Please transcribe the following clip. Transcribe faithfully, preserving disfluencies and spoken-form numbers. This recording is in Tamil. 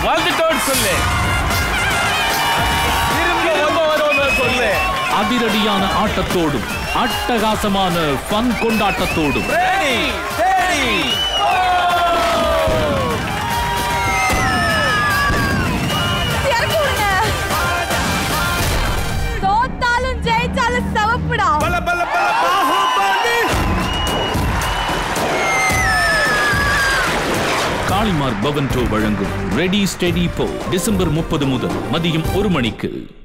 வாழ்த்துட்டோன்னு சொல்லு. சொல்லு. அதிரடியான ஆட்டத்தோடும் அட்டகாசமான ஃபன் கொண்டாட்டத்தோடும் தோத்தாலும் ஜெயிச்சாலும் சவப்புடா. காளிமார் பவன் டோ வழங்கும் ரெடி ஸ்டெடி போ டிசம்பர் முப்பது முதல் மதியம் ஒரு மணிக்கு.